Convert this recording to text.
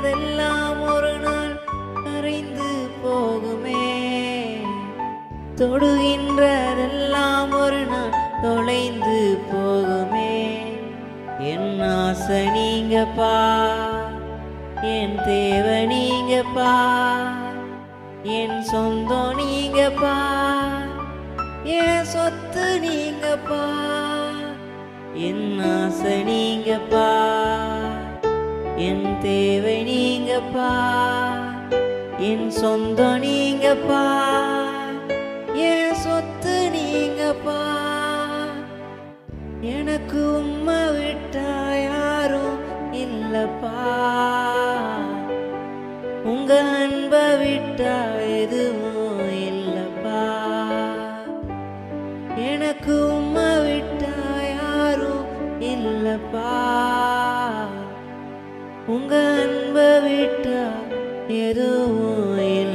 தொடுகின்றதெல்லாம் ஒரு நாள் மறைந்து போகுமே, தொடுகின்றதெல்லாம் ஒரு நாள் தொலைந்து போகுமே. என் ஆசை நீங்கப்பா, என் தேவை நீங்கப்பா, என் சொந்தம் நீங்கப்பா, என் சொத்து நீங்கப்பா. என் ஆசை நீங்கப்பா, என் தேவை நீங்கப்பா, என் சொந்தம் நீங்கப்பா, என் சொத்து நீங்கப்பா. எனக்கு உம்மை விட்டா யாரும் இல்லப்பா, உங்க அன்பை விட்டா எதுவும் இல்லப்பா. எனக்கு உம்மை விட்டா யாரும் இல்லப்பா, உங்க அன்பை விட்டா எதுவும் இல்லை.